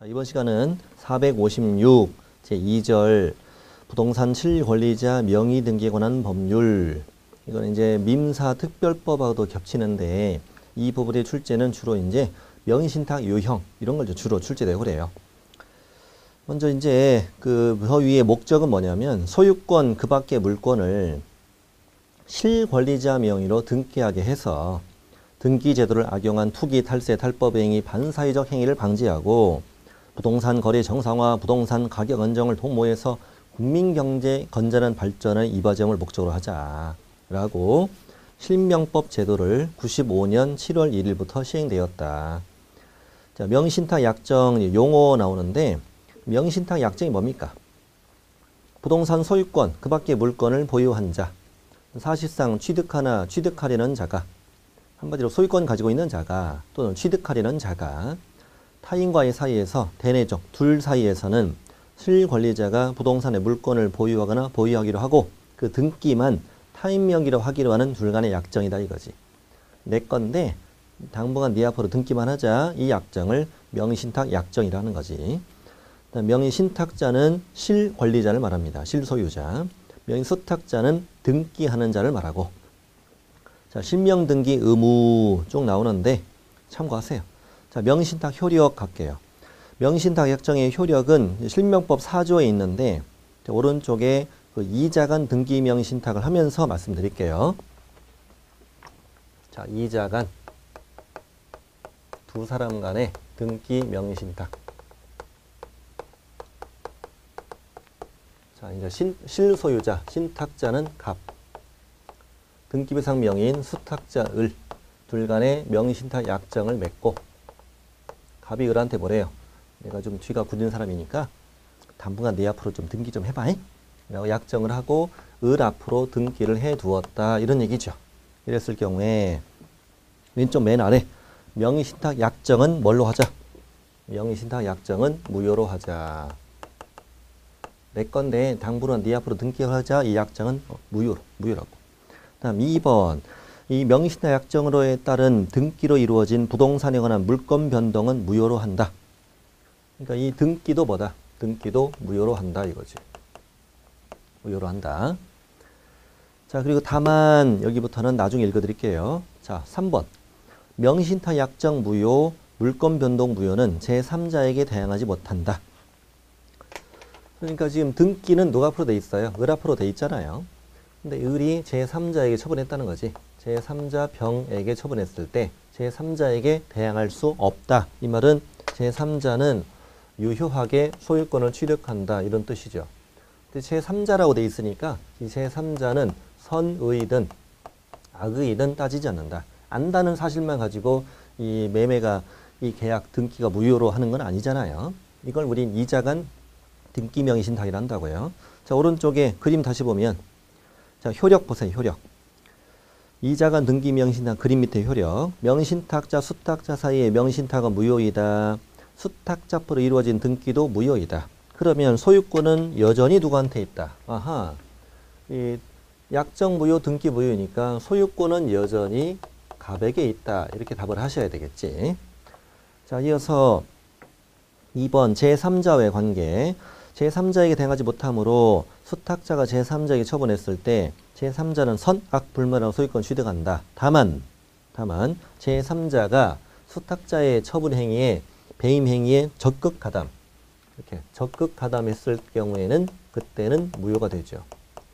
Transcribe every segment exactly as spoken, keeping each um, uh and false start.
자, 이번 시간은 사백오십육 제이 절 부동산 실권리자 명의 등기에 관한 법률. 이건 이제 민사특별법하고도 겹치는데 이 부분의 출제는 주로 이제 명의신탁 유형 이런 걸 주로 출제되고 그래요. 먼저 이제 그 위의 목적은 뭐냐면 소유권 그 밖의 물건을 실권리자 명의로 등기하게 해서 등기 제도를 악용한 투기, 탈세, 탈법 행위, 반사회적 행위를 방지하고 부동산 거래 정상화, 부동산 가격 안정을 도모해서 국민경제 건전한 발전을 이바점을 목적으로 하자라고 실명법 제도를 구십오 년 칠월 일일부터 시행되었다. 자, 명의신탁 약정 용어 나오는데 명의신탁 약정이 뭡니까? 부동산 소유권, 그 밖의 물건을 보유한 자, 사실상 취득하나 취득하려는 자가, 한마디로 소유권 가지고 있는 자가 또는 취득하려는 자가 타인과의 사이에서 대내적 둘 사이에서는 실권리자가 부동산의 물건을 보유하거나 보유하기로 하고 그 등기만 타인 명의로 하기로 하는 둘 간의 약정이다 이거지. 내 건데 당분간 네 앞으로 등기만 하자. 이 약정을 명의신탁 약정이라는 거지. 명의신탁자는 실권리자를 말합니다. 실소유자. 명의수탁자는 등기하는 자를 말하고. 자, 실명등기 의무 쭉 나오는데 참고하세요. 자, 명의신탁 효력 갈게요. 명의신탁 약정의 효력은 실명법 사 조에 있는데 자, 오른쪽에 그 이자 간 등기 명의신탁을 하면서 말씀드릴게요. 자, 이자 간 두 사람 간의 등기 명의신탁. 자, 이제 신, 실소유자, 신탁자는 갑. 등기부상 명의인 수탁자 을. 둘 간의 명의신탁 약정을 맺고 갑이 을한테 뭐래요? 내가 좀 뒤가 굳은 사람이니까 당분간 내 앞으로 좀 등기 좀 해봐. 라고 약정을 하고 을 앞으로 등기를 해 두었다. 이런 얘기죠. 이랬을 경우에 왼쪽 맨 아래 명의신탁 약정은 뭘로 하자? 명의신탁 약정은 무효로 하자. 내 건데 당분간 네 앞으로 등기를 하자. 이 약정은 무효로, 무효라고. 다음 이 번. 이 명의신탁 약정으로에 따른 등기로 이루어진 부동산에 관한 물권 변동은 무효로 한다. 그러니까 이 등기도 뭐다? 등기도 무효로 한다 이거지. 무효로 한다. 자, 그리고 다만 여기부터는 나중에 읽어드릴게요. 자, 삼 번. 명의신탁 약정 무효, 물권 변동 무효는 제삼자에게 대항하지 못한다. 그러니까 지금 등기는 누가 앞으로 돼 있어요? 을 앞으로 돼 있잖아요. 근데 을이 제삼자에게 처분했다는 거지. 제삼자 병에게 처분했을 때 제삼자에게 대항할 수 없다. 이 말은 제삼자는 유효하게 소유권을 취득한다. 이런 뜻이죠. 근데 제삼자라고 돼 있으니까 이 제삼자는 선의든 악의든 따지지 않는다. 안다는 사실만 가지고 이 매매가 이 계약 등기가 무효로 하는 건 아니잖아요. 이걸 우린 이자 간 등기 명의신탁이라 한다고요. 자, 오른쪽에 그림 다시 보면 자, 효력 보세요. 효력. 이자 간 등기 명의신탁 그림 밑에 효력. 명의신탁자, 수탁자 사이의 명의신탁은 무효이다. 수탁자 앞으로 이루어진 등기도 무효이다. 그러면 소유권은 여전히 누구한테 있다. 아하. 이 약정 무효, 등기 무효이니까 소유권은 여전히 갑에게 있다. 이렇게 답을 하셔야 되겠지. 자, 이어서 이 번 제삼자와의 관계. 제삼자에게 대항하지 못하므로 수탁자가 제삼자에게 처분했을 때 제삼자는 선악 불문하고 소유권 취득한다. 다만 다만 제삼자가 수탁자의 처분 행위에 배임 행위에 적극 가담 이렇게 적극 가담했을 경우에는 그때는 무효가 되죠.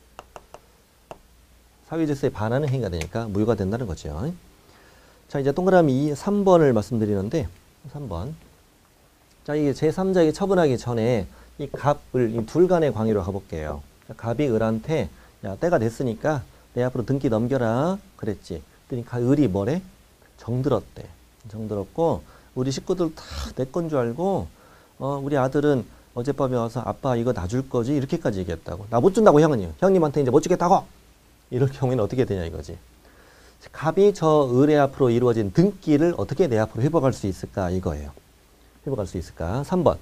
사회질서에 반하는 행위가 되니까 무효가 된다는 거죠. 자, 이제 동그라미 삼 번을 말씀드리는데 삼 번. 자, 이게 제삼자에게 처분하기 전에 이 갑을 이 둘 간의 관계로 가볼게요. 갑이 을한테 야, 때가 됐으니까 내 앞으로 등기 넘겨라 그랬지. 그러니까 을이 뭐래? 정들었대. 정들었고 우리 식구들 다 내 건 줄 알고 어, 우리 아들은 어젯밤에 와서 아빠 이거 놔줄 거지 이렇게까지 얘기했다고. 나 못 준다고 형은요. 형님한테 이제 못 주겠다고. 이럴 경우에는 어떻게 되냐 이거지. 갑이 저 을의 앞으로 이루어진 등기를 어떻게 내 앞으로 회복할 수 있을까 이거예요. 회복할 수 있을까? 삼 번.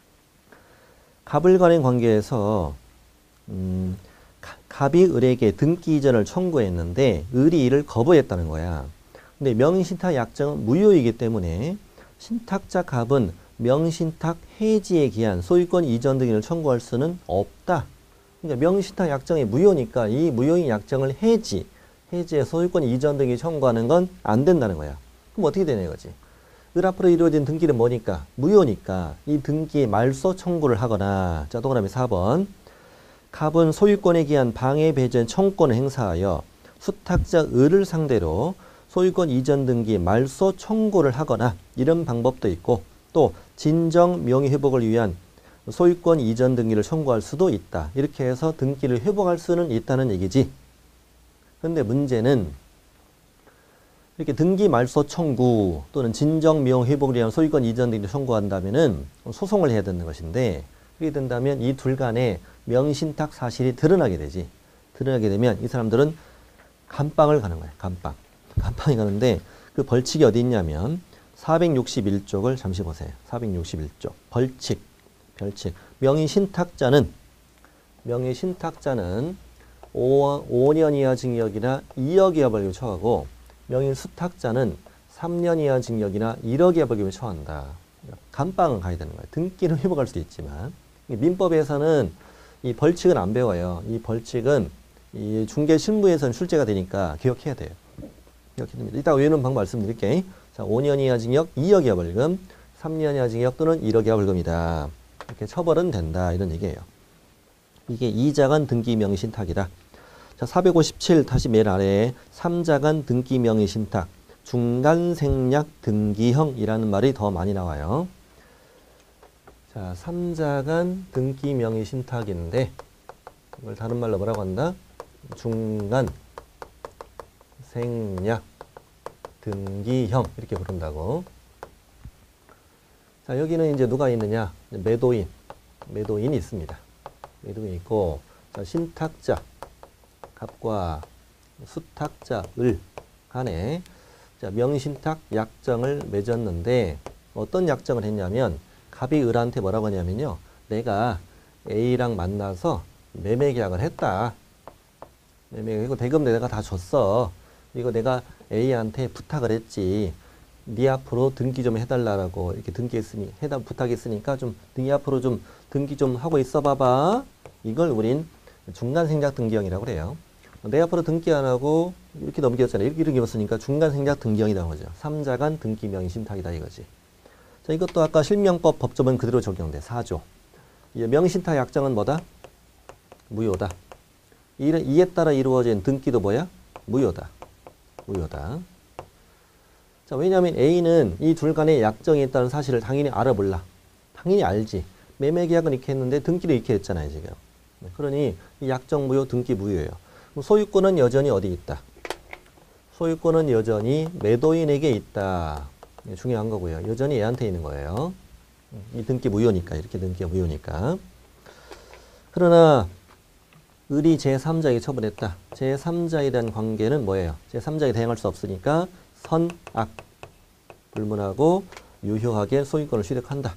갑을 간의 관계에서 음, 갑이 을에게 등기 이전을 청구했는데 을이 이를 거부했다는 거야. 근데 명의신탁 약정은 무효이기 때문에 신탁자 갑은 명신탁 해지에 기한 소유권 이전 등을 청구할 수는 없다. 그러니까 명신탁 약정이 무효니까 이 무효인 약정을 해지, 해지에 소유권 이전 등이 청구하는 건 안 된다는 거야. 그럼 어떻게 되냐 이거지. 을 앞으로 이루어진 등기는 뭐니까? 무효니까 이 등기에 말소 청구를 하거나, 자, 동그라미 사 번. 갑은 소유권에 기한 방해 배제 청구권을 행사하여 수탁자 을을 상대로 소유권 이전 등기 말소 청구를 하거나 이런 방법도 있고, 또 진정 명의 회복을 위한 소유권 이전 등기를 청구할 수도 있다. 이렇게 해서 등기를 회복할 수는 있다는 얘기지. 근데 문제는 이렇게 등기 말소 청구 또는 진정 명의 회복을 위한 소유권 이전 등기를 청구한다면은 소송을 해야 되는 것인데, 그렇게 된다면 이 둘 간에 명신탁 사실이 드러나게 되지. 드러나게 되면 이 사람들은 감방을 가는 거야. 감방. 감방이 가는데 그 벌칙이 어디 있냐면 사백육십일 쪽을 잠시 보세요. 사백육십일 쪽. 벌칙. 벌칙. 명의신탁자는 명의신탁자는 오 년 이하 징역이나 이억 이하 벌금을 처하고 명의수탁자는 삼 년 이하 징역이나 일억 이하 벌금을 처한다. 감방은 가야 되는 거예요. 등기는 회복할 수도 있지만 민법에서는 이 벌칙은 안 배워요. 이 벌칙은 이 중개 실무에서는 출제가 되니까 기억해야 돼요. 기억해야 됩니다. 이따 외우는 방법 말씀드릴게요. 자, 오 년 이하 징역, 이억 이하 벌금, 삼 년 이하 징역 또는 일억 이하 벌금이다. 이렇게 처벌은 된다. 이런 얘기예요. 이게 이자간 등기 명의신탁이다. 자, 사백오십칠 다시 맨 아래에 삼자간 등기 명의신탁, 중간생략 등기형이라는 말이 더 많이 나와요. 자, 삼자간 등기 명의신탁인데 이걸 다른 말로 뭐라고 한다? 중간 생략 등기형 이렇게 부른다고. 자, 여기는 이제 누가 있느냐? 매도인, 매도인이 있습니다. 매도인이 있고, 자, 신탁자, 갑과 수탁자, 을 간에 자, 명의신탁 약정을 맺었는데 어떤 약정을 했냐면 갑이 을한테 뭐라고 하냐면요. 내가 A랑 만나서 매매 계약을 했다. 매매 계약, 이거 대금 내가 다 줬어. 이거 내가 A한테 부탁을 했지. 네 앞으로 등기 좀 해달라고 이렇게 등기했으니 해다 부탁했으니까 좀 등기 앞으로 좀 등기 좀 하고 있어 봐봐. 이걸 우린 중간 생략 등기형이라고 그래요. 내 앞으로 등기 안 하고 이렇게 넘겼잖아요. 이렇게 넘겼으니까 중간 생략 등기형이라는 거죠. 삼자간 등기 명의 신탁이다 이거지. 자, 이것도 아까 실명법 법조문 그대로 적용돼. 사 조. 명의신탁 약정은 뭐다? 무효다. 이에 따라 이루어진 등기도 뭐야? 무효다. 무효다. 자, 왜냐하면 A는 이 둘 간에 약정이 있다는 사실을 당연히 알아 몰라. 당연히 알지. 매매 계약은 이렇게 했는데 등기를 이렇게 했잖아요, 지금. 그러니 이 약정 무효, 등기 무효예요. 소유권은 여전히 어디 있다? 소유권은 여전히 매도인에게 있다. 중요한 거고요. 여전히 얘한테 있는 거예요. 이 등기 무효니까, 이렇게 등기가 무효니까. 그러나 을이 제삼자에게 처분했다. 제삼자에 대한 관계는 뭐예요? 제삼자에게 대항할 수 없으니까 선악, 불문하고 유효하게 소유권을 취득한다.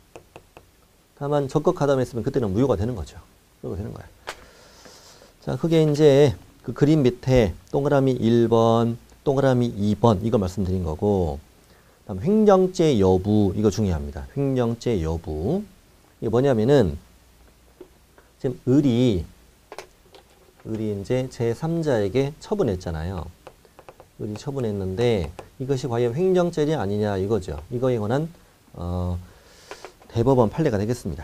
다만 적극 가담했으면 그때는 무효가 되는 거죠. 무효가 되는 거야. 자, 그게 이제 그 그림 밑에 동그라미 일 번, 동그라미 이 번 이거 말씀드린 거고, 다음 횡령죄 여부 이거 중요합니다. 횡령죄 여부. 이게 뭐냐면은 지금 을이 을이 이제 제삼자에게 처분했잖아요. 을이 처분했는데 이것이 과연 횡령죄냐 아니냐 이거죠. 이거에 관한 어, 대법원 판례가 되겠습니다.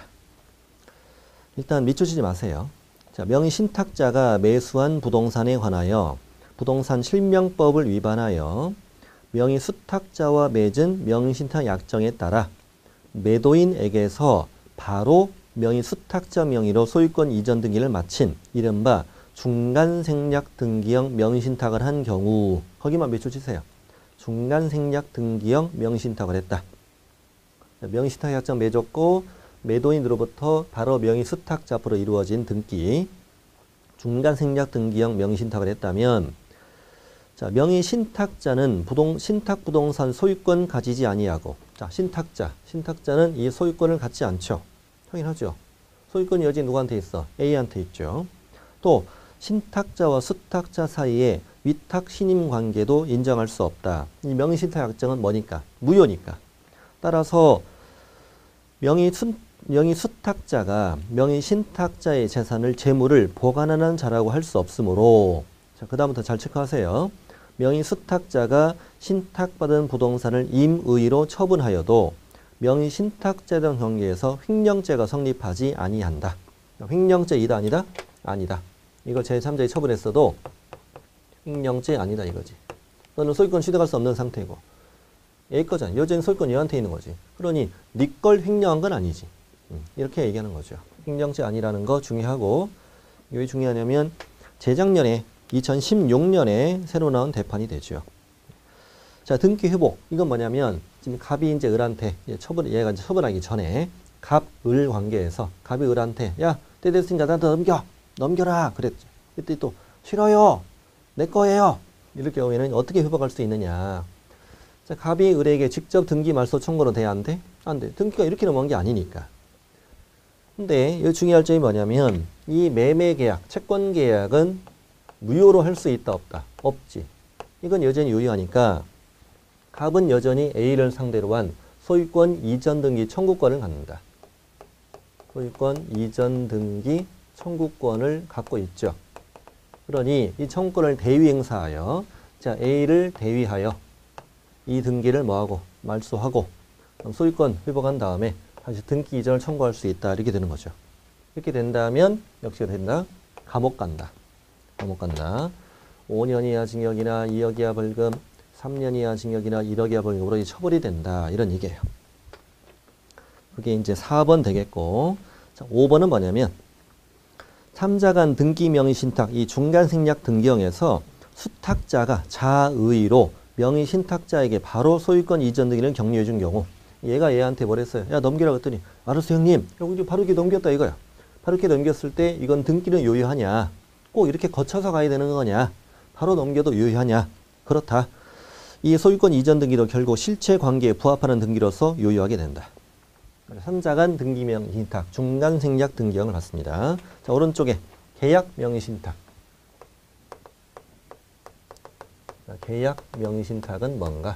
일단 밑줄 마세요. 자, 명의신탁자가 매수한 부동산에 관하여 부동산 실명법을 위반하여 명의수탁자와 맺은 명의신탁 약정에 따라 매도인에게서 바로 명의수탁자 명의로 소유권 이전 등기를 마친 이른바 중간생략 등기형 명의신탁을 한 경우, 거기만 밑줄 치세요. 중간생략 등기형 명의신탁을 했다. 명의신탁 약정 맺었고 매도인으로부터 바로 명의수탁자 앞으로 이루어진 등기, 중간생략 등기형 명의신탁을 했다면, 자, 명의신탁자는 부동, 신탁부동산 소유권 가지지 아니하고, 자, 신탁자, 신탁자는 이 소유권을 갖지 않죠. 확인하죠. 소유권이 여지 누구한테 있어? A한테 있죠. 또 신탁자와 수탁자 사이에 위탁 신임 관계도 인정할 수 없다. 이 명의신탁 약정은 뭐니까? 무효니까. 따라서 명의 수, 명의 수탁자가 명의 신탁자의 재산을 재물을 보관하는 자라고 할 수 없으므로 자, 그 다음부터 잘 체크하세요. 명의 수탁자가 신탁받은 부동산을 임의로 처분하여도 명의 신탁자에 대한 경계에서 횡령죄가 성립하지 아니한다. 횡령죄이다 아니다? 아니다. 이거 제삼자에 처분했어도 횡령죄 아니다 이거지. 너는 소유권 취득할 수 없는 상태고 얘 거잖아. 여전히 소유권 얘한테 있는 거지. 그러니 네 걸 횡령한 건 아니지. 이렇게 얘기하는 거죠. 횡령죄 아니라는 거 중요하고 왜 중요하냐면 재작년에 이천십육 년에 새로 나온 대판이 되죠. 자, 등기 회복. 이건 뭐냐면 지금 갑이 이제 을한테 처분 얘가 이제 처분하기 전에 갑, 을 관계에서 갑이 을한테 야, 때 됐으니까 나한테 넘겨. 넘겨라. 그랬죠. 그때 또 싫어요. 내 거예요. 이럴 경우에는 어떻게 회복할 수 있느냐. 자, 갑이 을에게 직접 등기 말소 청구로 돼야 안 돼? 안 돼. 등기가 이렇게 넘어간 게 아니니까. 근데 이 중요할 점이 뭐냐면 이 매매 계약, 채권 계약은 무효로 할 수 있다 없다? 없지. 이건 여전히 유효하니까 갑은 여전히 A를 상대로 한 소유권 이전 등기 청구권을 갖는다. 소유권 이전 등기 청구권을 갖고 있죠. 그러니 이 청구권을 대위 행사하여 자 A를 대위하여 이 등기를 뭐하고 말소하고 소유권 회복한 다음에 다시 등기 이전을 청구할 수 있다. 이렇게 되는 거죠. 이렇게 된다면 역시 된다. 감옥 간다. 감옥 간다. 오 년 이하 징역이나 이억 이하 벌금, 삼 년 이하 징역이나 일억 이하 벌금으로 처벌이 된다. 이런 얘기예요. 그게 이제 사 번 되겠고, 자, 오 번은 뭐냐면 삼자간 등기 명의 신탁, 이 중간 생략 등기형에서 수탁자가 자의로 명의 신탁자에게 바로 소유권 이전 등기를 격려해 준 경우, 얘가 얘한테 뭐랬어요? 야, 넘기라고 했더니 알았어 형님. 여기 바로 이렇게 넘겼다 이거야. 바로 이렇게 넘겼을 때 이건 등기는 유효하냐? 꼭 이렇게 거쳐서 가야 되는 거냐? 바로 넘겨도 유효하냐? 그렇다. 이 소유권 이전 등기도 결국 실체 관계에 부합하는 등기로서 유효하게 된다. 삼자간 등기 명의 신탁, 중간 생략 등기형을 봤습니다. 자, 오른쪽에 계약 명의 신탁. 자, 계약 명의 신탁은 뭔가?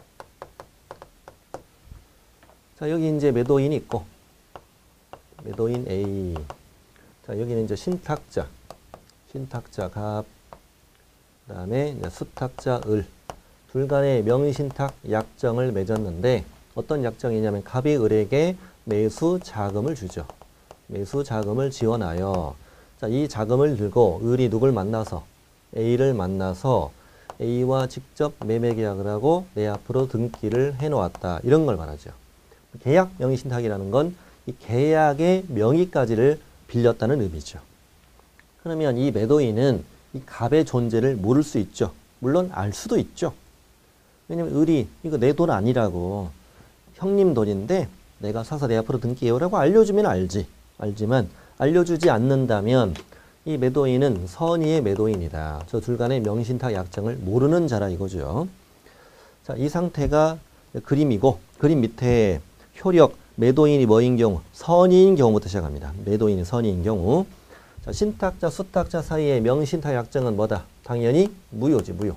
자, 여기 이제 매도인이 있고, 매도인 A. 자, 여기는 이제 신탁자. 신탁자 갑, 그 다음에 수탁자 을. 둘 간의 명의신탁 약정을 맺었는데 어떤 약정이냐면 갑이 을에게 매수 자금을 주죠. 매수 자금을 지원하여 자, 이 자금을 들고 을이 누굴 만나서 A를 만나서 A와 직접 매매 계약을 하고 내 앞으로 등기를 해놓았다. 이런 걸 말하죠. 계약 명의신탁이라는 건 이 계약의 명의까지를 빌렸다는 의미죠. 그러면 이 매도인은 이 갑의 존재를 모를 수 있죠. 물론 알 수도 있죠. 왜냐면 을이 이거 내 돈 아니라고 형님 돈인데 내가 사서 내 앞으로 등기해오라고 알려주면 알지. 알지만 알려주지 않는다면 이 매도인은 선의의 매도인이다. 저 둘 간의 명의신탁 약정을 모르는 자라 이거죠. 자, 이 상태가 그림이고 그림 밑에 효력 매도인이 뭐인 경우? 선의인 경우부터 시작합니다. 매도인이 선의인 경우. 자, 신탁자, 수탁자 사이의 명의신탁 약정은 뭐다? 당연히 무효지, 무효.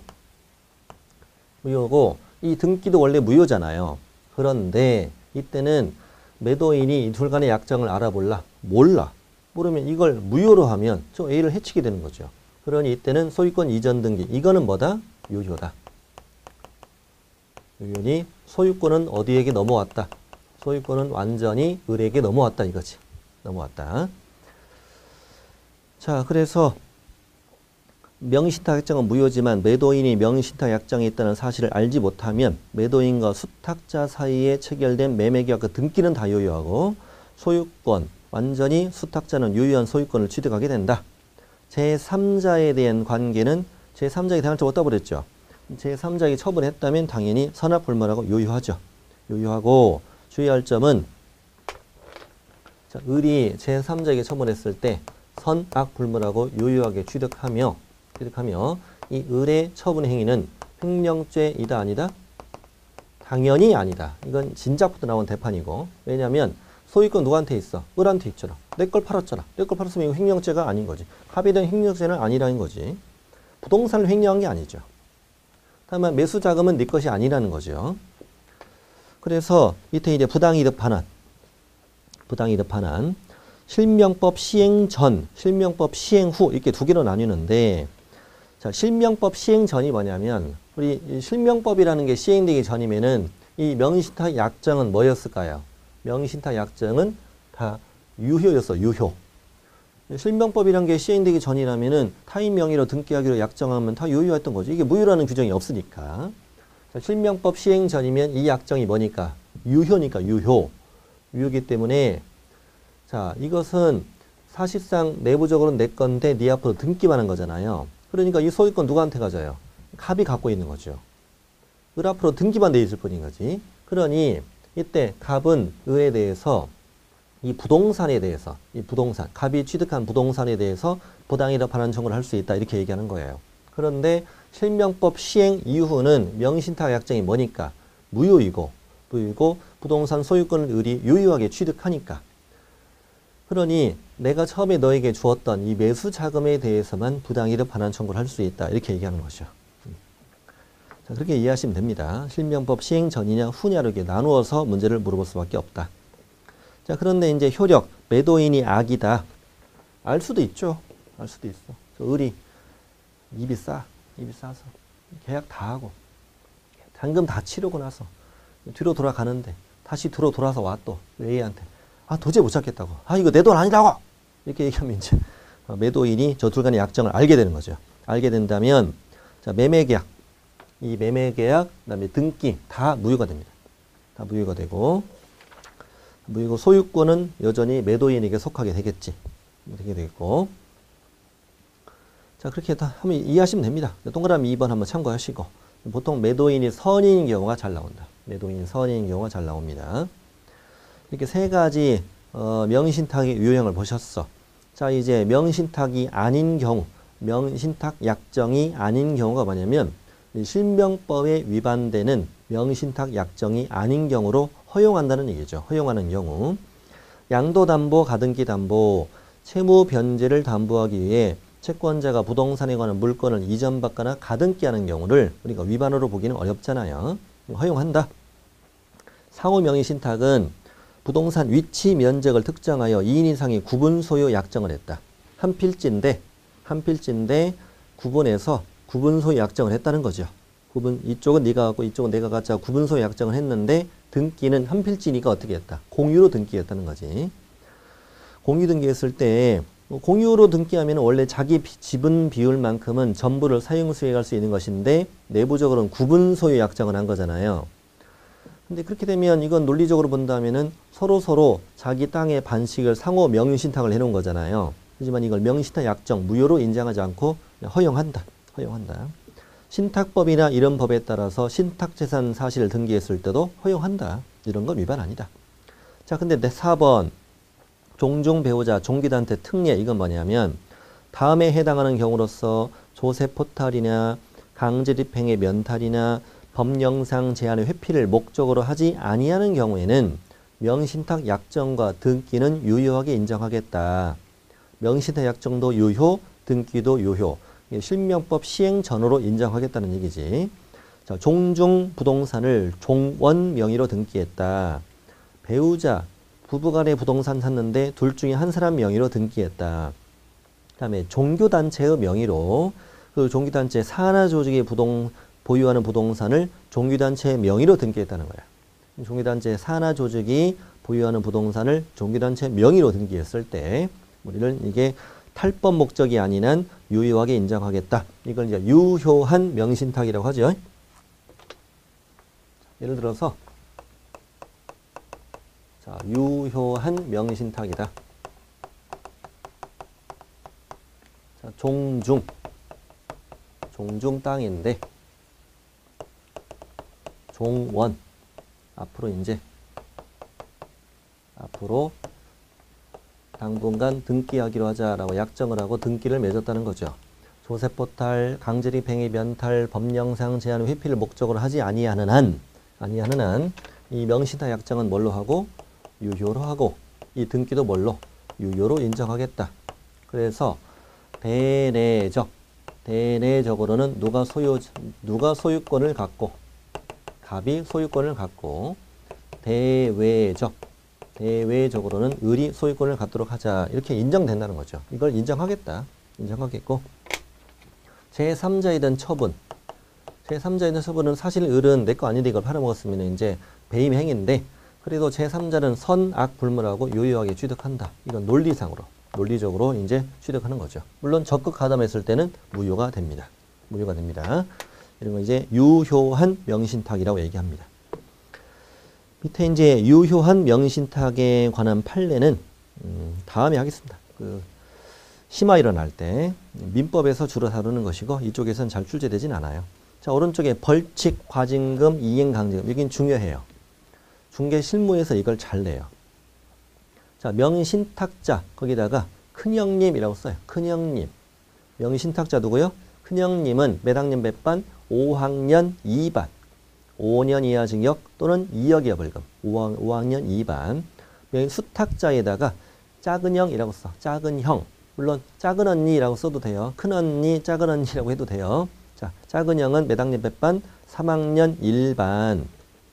무효고 이 등기도 원래 무효잖아요. 그런데 이때는 매도인이 이 둘 간의 약정을 알아볼라? 몰라. 모르면 이걸 무효로 하면 저 A를 해치게 되는 거죠. 그러니 이때는 소유권 이전 등기. 이거는 뭐다? 유효다. 유효니 소유권은 어디에게 넘어왔다? 소유권은 완전히 을에게 넘어왔다 이거지. 넘어왔다. 자, 그래서 명의신탁 약정은 무효지만 매도인이 명의신탁 약정에 있다는 사실을 알지 못하면 매도인과 수탁자 사이에 체결된 매매계약 그 등기는 다 유효하고 소유권, 완전히 수탁자는 유효한 소유권을 취득하게 된다. 제삼자에 대한 관계는 제삼자에게 대항할 때 어디다 버렸죠? 제삼자에게 처분했다면 당연히 선악불문하고 유효하죠. 유효하고 주의할 점은 자, 을이 제삼자에게 처분했을 때 선악불문하고 유효하게 취득하며 취득하며 이 을의 처분 행위는 횡령죄이다 아니다? 당연히 아니다. 이건 진작부터 나온 대판이고 왜냐하면 소유권 누구한테 있어? 을한테 있잖아. 내 걸 팔았잖아. 내 걸 팔았으면 이거 횡령죄가 아닌 거지. 합의에 대한 횡령죄는 아니라는 거지. 부동산을 횡령한 게 아니죠. 다만 매수 자금은 네 것이 아니라는 거죠. 그래서 밑에 이제 부당이득 반환. 부당이득한 한. 실명법 시행 전, 실명법 시행 후 이렇게 두 개로 나뉘는데 자, 실명법 시행 전이 뭐냐면 우리 이 실명법이라는 게 시행되기 전이면은 이 명의신탁 약정은 뭐였을까요? 명의신탁 약정은 다 유효였어, 유효. 실명법이라는 게 시행되기 전이라면은 타인 명의로 등기하기로 약정하면 다 유효했던 거죠. 이게 무효라는 규정이 없으니까. 자, 실명법 시행 전이면 이 약정이 뭐니까? 유효니까 유효. 유효기 때문에 자, 이것은 사실상 내부적으로는 내 건데 네 앞으로 등기만 한 거잖아요. 그러니까 이 소유권 누구한테 가져요? 갑이 갖고 있는 거죠. 을 앞으로 등기만 돼 있을 뿐인 거지. 그러니 이때 갑은 을에 대해서 이 부동산에 대해서 이 부동산, 갑이 취득한 부동산에 대해서 부당이득 반환 청구를 할 수 있다 이렇게 얘기하는 거예요. 그런데 실명법 시행 이후는 명의신탁 약정이 뭐니까? 무효이고 무효이고 부동산 소유권을 을이 유효하게 취득하니까. 그러니 내가 처음에 너에게 주었던 이 매수 자금에 대해서만 부당이득 반환 청구를 할 수 있다 이렇게 얘기하는 거죠. 자, 그렇게 이해하시면 됩니다. 실명법 시행 전이냐 후냐로 이렇게 나누어서 문제를 물어볼 수밖에 없다. 자, 그런데 이제 효력, 매도인이 악이다. 알 수도 있죠. 알 수도 있어. 을이 입이 싸. 입이 싸서 계약 다 하고 잔금 다 치르고 나서 뒤로 돌아가는데 다시 뒤로 돌아서 와 또 A한테 아 도저히 못 찾겠다고. 아 이거 내 돈 아니라고. 이렇게 얘기하면 이제 매도인이 저 둘 간의 약정을 알게 되는 거죠. 알게 된다면 자, 매매계약, 이 매매계약, 그다음에 등기 다 무효가 됩니다. 다 무효가 되고 무효고 소유권은 여전히 매도인에게 속하게 되겠지. 되게 되겠고. 자, 그렇게 다 하면 이해하시면 됩니다. 동그라미 이 번 한번 참고하시고. 보통 매도인이 선인인 경우가 잘 나온다. 매도인이 선인인 경우가 잘 나옵니다. 이렇게 세 가지 어, 명의신탁의 유형을 보셨어. 자, 이제 명의신탁이 아닌 경우, 명의신탁 약정이 아닌 경우가 뭐냐면 실명법에 위반되는 명의신탁 약정이 아닌 경우로 허용한다는 얘기죠. 허용하는 경우. 양도담보, 가등기담보, 채무 변제를 담보하기 위해 채권자가 부동산에 관한 물건을 이전받거나 가등기하는 경우를 우리가 위반으로 보기는 어렵잖아요. 허용한다. 상호 명의신탁은 부동산 위치 면적을 특정하여 이 인 이상의 구분 소유 약정을 했다. 한 필지인데 한 필지인데 구분해서 구분 소유 약정을 했다는 거죠. 구분 이쪽은 네가 갖고 이쪽은 내가 갖자 구분 소유 약정을 했는데 등기는 한 필지니까 어떻게 했다. 공유로 등기했다는 거지. 공유 등기했을 때 공유로 등기하면 원래 자기 지분 비율만큼은 전부를 사용 수행할 수 있는 것인데 내부적으로는 구분 소유 약정을 한 거잖아요. 근데 그렇게 되면 이건 논리적으로 본다면은 서로 서로 자기 땅의 반씩을 상호 명의신탁을 해놓은 거잖아요. 하지만 이걸 명의신탁 약정 무효로 인정하지 않고 허용한다. 허용한다. 신탁법이나 이런 법에 따라서 신탁재산 사실을 등기했을 때도 허용한다. 이런 건 위반 아니다. 자, 근데 내 사 번 종중 배우자 종기단체 특례 이건 뭐냐면 다음에 해당하는 경우로서 조세 포탈이나 강제집행의 면탈이나 법령상 제한의 회피를 목적으로 하지 아니하는 경우에는 명의신탁 약정과 등기는 유효하게 인정하겠다. 명의신탁 약정도 유효, 등기도 유효. 실명법 시행 전후로 인정하겠다는 얘기지. 자, 종중 부동산을 종원 명의로 등기했다. 배우자, 부부간의 부동산 샀는데 둘 중에 한 사람 명의로 등기했다. 그 다음에 종교단체의 명의로 그 종교단체 산하조직의 부동 보유하는 부동산을 종교단체의 명의로 등기했다는 거야. 종교단체 산하조직이 보유하는 부동산을 종교단체 명의로 등기했을 때 우리는 이게 탈법 목적이 아닌 한 유효하게 인정하겠다. 이걸 이제 유효한 명의신탁이라고 하죠. 예를 들어서 자, 유효한 명의신탁이다. 자, 종중 종중 땅인데 종원 앞으로 이제 앞으로 당분간 등기하기로 하자라고 약정을 하고 등기를 맺었다는 거죠. 조세포탈, 강제집행의 면탈, 법령상 제한 회피를 목적으로 하지 아니하는 한 아니하는 한 이 명의신탁 약정은 뭘로 하고 유효로 하고 이 등기도 뭘로 유효로 인정하겠다. 그래서 대내적 대내적으로는 누가 소유 누가 소유권을 갖고 갑이 소유권을 갖고 대외적 대외적으로는 을이 소유권을 갖도록 하자. 이렇게 인정된다는 거죠. 이걸 인정하겠다. 인정하겠고 제삼자에 대한 처분. 제삼자에 대한 처분은 사실 을은 내 거 아닌데 이걸 팔아먹었으면 이제 배임 행위인데 그래도 제삼자는 선, 악, 불문하고 유효하게 취득한다. 이건 논리상으로, 논리적으로 이제 취득하는 거죠. 물론 적극 가담했을 때는 무효가 됩니다. 무효가 됩니다. 이런 거 이제 유효한 명신탁이라고 얘기합니다. 밑에 이제 유효한 명신탁에 관한 판례는 음, 다음에 하겠습니다. 그 심화 일어날 때 민법에서 주로 다루는 것이고 이쪽에서는 잘 출제되진 않아요. 자, 오른쪽에 벌칙, 과징금, 이행강제금. 여긴 중요해요. 중개 실무에서 이걸 잘 내요. 자, 명신탁자 거기다가 큰형님이라고 써요. 큰형님. 명신탁자 누구요? 큰형님은 몇 학년 몇 반? 오 학년 이 반. 오 년 이하 징역 또는 이 억 이하 벌금. 오 학년 이 반. 여기 수탁자에다가 작은 형이라고 써. 작은 형. 물론 작은 언니라고 써도 돼요. 큰 언니, 작은 언니라고 해도 돼요. 자, 작은 형은 몇 학년 몇 반? 삼 학년 일 반.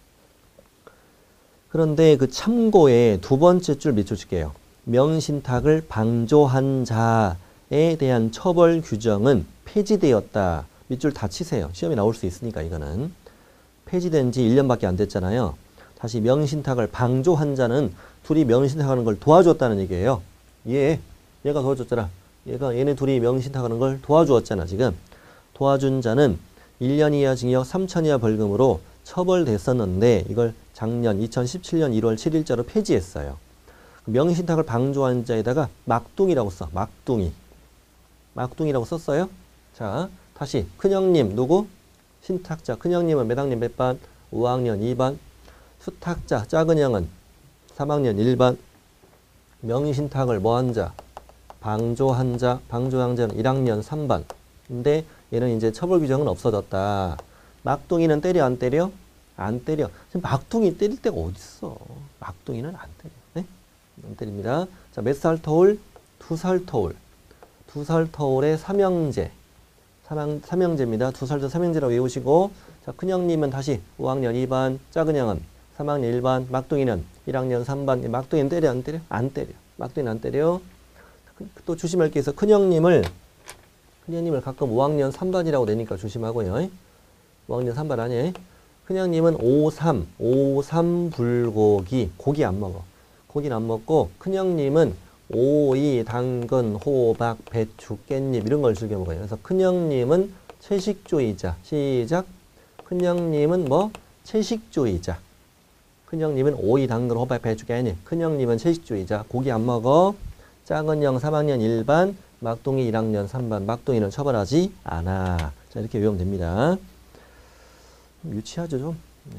그런데 그 참고에 두 번째 줄 밑줄 칠게요. 명신탁을 방조한 자에 대한 처벌 규정은 폐지되었다. 밑줄 다 치세요. 시험에 나올 수 있으니까 이거는. 폐지된 지 일 년밖에 안 됐잖아요. 다시 명신탁을 방조한 자는 둘이 명신탁하는 걸 도와줬다는 얘기예요. 얘, 얘가 도와줬잖아. 얘가 얘네 둘이 명신탁하는 걸 도와주었잖아 지금. 도와준 자는 일 년 이하 징역 삼천 이하 벌금으로 처벌됐었는데 이걸 작년 이천십칠 년 일월 칠일자로 폐지했어요. 명신탁을 방조한 자에다가 막둥이라고 써. 막둥이. 막둥이라고 썼어요. 자, 다시 큰형님 누구? 신탁자. 큰형님은 몇 학년 몇 반? 오 학년 이 반. 수탁자. 작은형은 삼 학년 일 반. 명신탁을 뭐한 자? 방조한 자. 방조한 자는 일 학년 삼 반. 근데 얘는 이제 처벌 규정은 없어졌다. 막둥이는 때려 안 때려? 안 때려. 지금 막둥이 때릴 데가 어딨어. 막둥이는 안 때려. 네? 안 때립니다. 자, 몇 살 터울? 두 살 터울. 두 살 터울의 삼형제. 삼형, 삼형제입니다. 두 살 더 삼형제라고 외우시고 자, 큰형님은 다시 오 학년 이 반, 작은형은 삼 학년 일 반, 막둥이는 일 학년 삼 반. 막둥이는 때려 안 때려? 안 때려. 막둥이는 안 때려. 또 조심할 게 있어. 큰형님을 큰형님을 가끔 오 학년 삼 반이라고 내니까 조심하고요. 오 학년 삼 반 아니에요. 큰형님은 오 삼, 오 삼 불고기, 고기 안 먹어. 고기는 안 먹고 큰형님은 오이, 당근, 호박, 배추, 깻잎 이런 걸 즐겨 먹어요. 그래서 큰형님은 채식주의자. 시작. 큰형님은 뭐? 채식주의자. 큰형님은 오이, 당근, 호박, 배추, 깻잎. 큰형님은 채식주의자. 고기 안 먹어. 작은형 삼 학년 일 반, 막둥이 일 학년 삼 반. 막둥이는 처벌하지 않아. 자, 이렇게 외우면 됩니다. 유치하죠, 좀. 네.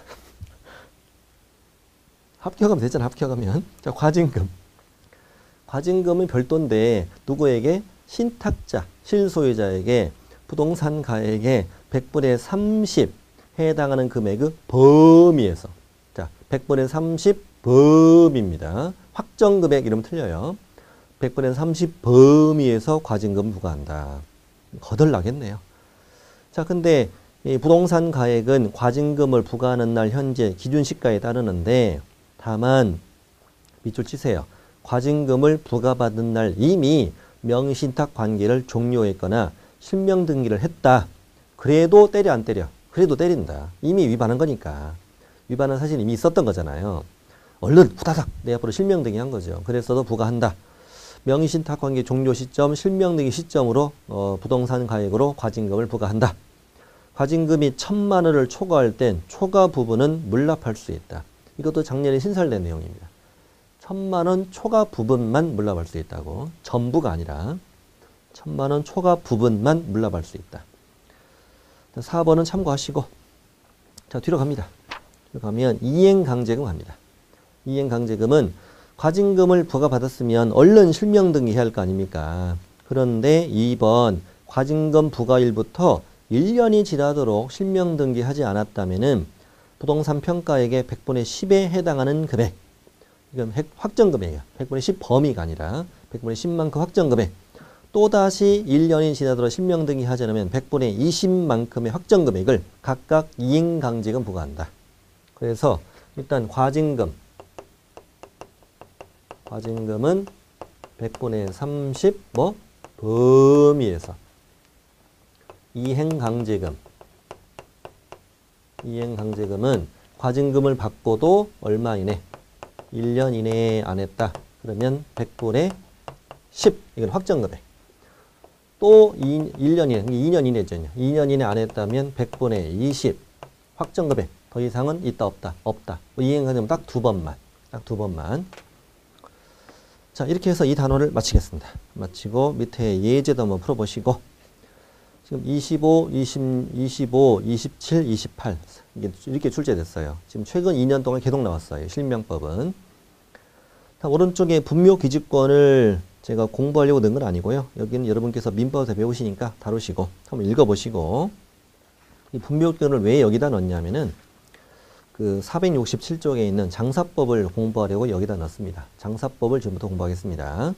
합격하면 되잖아, 합격하면. 자, 과징금. 과징금은 별도인데, 누구에게? 신탁자, 실소유자에게, 부동산 가액의 백분의 삼십 해당하는 금액의 범위에서. 자, 백분의 삼십 범위입니다. 확정금액 이러면 틀려요. 백분의 삼십 범위에서 과징금 부과한다. 거덜나겠네요. 자, 근데 이 부동산 가액은 과징금을 부과하는 날 현재 기준시가에 따르는데 다만 밑줄 치세요. 과징금을 부과받은 날 이미 명신탁 관계를 종료했거나 실명 등기를 했다. 그래도 때려 안 때려? 그래도 때린다. 이미 위반한 거니까. 위반은 사실 이미 있었던 거잖아요. 얼른 후다닥 내 앞으로 실명 등기한 거죠. 그래서도 부과한다. 명신탁 관계 종료 시점, 실명 등기 시점으로 어, 부동산 가액으로 과징금을 부과한다. 과징금이 천만 원을 초과할 땐 초과 부분은 물납할 수 있다. 이것도 작년에 신설된 내용입니다. 천만 원 초과 부분만 물납할 수 있다고. 전부가 아니라 천만 원 초과 부분만 물납할 수 있다. 사 번은 참고하시고 자 뒤로 갑니다. 뒤로 가면 이행강제금 갑니다. 이행강제금은 과징금을 부과받았으면 얼른 실명 등기해야 할 거 아닙니까? 그런데 이 번 과징금 부과일부터 일 년이 지나도록 실명 등기하지 않았다면은 부동산 평가액의 백분의 십에 해당하는 금액. 이건 확정금액이야. 백분의 십 범위가 아니라 백분의 십만큼 확정금액. 또다시 일 년이 지나도록 실명 등기하지 않으면 백분의 이십만큼의 확정금액을 각각 이행강제금 부과한다. 그래서 일단 과징금, 과징금은 백분의 삼십 뭐 범위에서 이행강제금 이행강제금은 과징금을 받고도 얼마 이내 일 년 이내에 안 했다. 그러면 백분의 십 이건 확정금액. 또 일 년 이내 이 년 이내죠. 이 년 이내 안 했다면 백분의 이십 확정금액. 더 이상은 있다 없다 없다. 이행강제금 딱 두 번만 딱 두 번만. 자, 이렇게 해서 이 단원을 마치겠습니다. 마치고 밑에 예제도 한번 풀어보시고 지금 이십오, 이십, 이십오, 이십칠, 이십팔 이게 이렇게 출제됐어요. 지금 최근 이 년 동안 계속 나왔어요. 실명법은. 자, 오른쪽에 분묘 기지권을 제가 공부하려고 넣은 건 아니고요. 여기는 여러분께서 민법에서 배우시니까 다루시고 한번 읽어보시고 이 분묘 기지권을 왜 여기다 넣냐면은 그 사백육십칠 쪽에 있는 장사법을 공부하려고 여기다 넣습니다. 장사법을 지금부터 공부하겠습니다.